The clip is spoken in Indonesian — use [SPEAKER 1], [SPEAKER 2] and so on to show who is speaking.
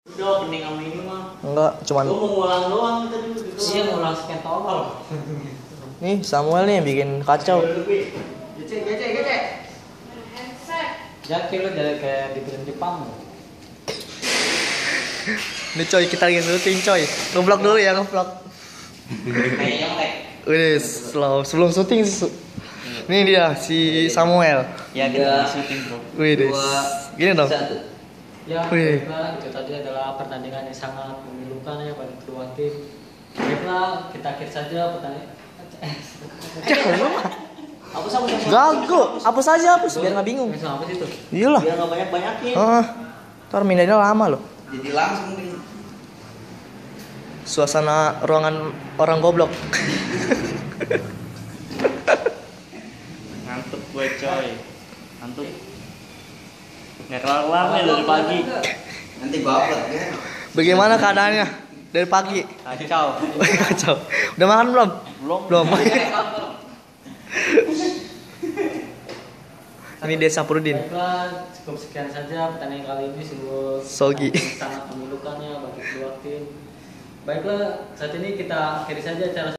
[SPEAKER 1] Udah pening sama ini mah.
[SPEAKER 2] Enggak, cuman.
[SPEAKER 1] Gua mau ngulang doang tadi gitu. Iya, ngulang sekian tolol.
[SPEAKER 2] Nih Samuel nih yang bikin kacau.
[SPEAKER 1] Gece. Ya kira kayak di film Jepang.
[SPEAKER 2] Nih coy, kita lagi syuting coy. Ngeblok dulu ya, ngeblok. Wih, sebelum syuting nih dia si Samuel.
[SPEAKER 1] Ya kita syuting bro.
[SPEAKER 2] Wih, gini dong.
[SPEAKER 1] Ya,
[SPEAKER 2] Wih.
[SPEAKER 1] baiklah, itu tadi adalah pertandingan yang sangat memilukan ya bagi kedua tim. Baiklah, kita akhir saja pertandingan. Hapus.
[SPEAKER 2] Gago, hapus aja hapus biar nggak bingung.
[SPEAKER 1] Apa sih itu?
[SPEAKER 2] Iyalah.
[SPEAKER 1] Biar nggak banyak-banyakin.
[SPEAKER 2] Ntar mindahnya lama loh.
[SPEAKER 1] Jadi langsung nih.
[SPEAKER 2] Suasana ruangan orang goblok.
[SPEAKER 1] Ngantuk gue coy. Ngantuk. Nggak kelar-kelar nih dari pagi. Nanti baper ya.
[SPEAKER 2] Bagaimana keadaannya dari pagi?
[SPEAKER 1] Kacau.
[SPEAKER 2] Kacau. Udah makan belum? Belum. Ini Desa Prudin.
[SPEAKER 1] Baiklah, cukup sekian saja pertandingan kali ini sungguh
[SPEAKER 2] Sogi.
[SPEAKER 1] sangat memilukannya bagi kedua tim. Baiklah, saat ini kita akhiri saja acara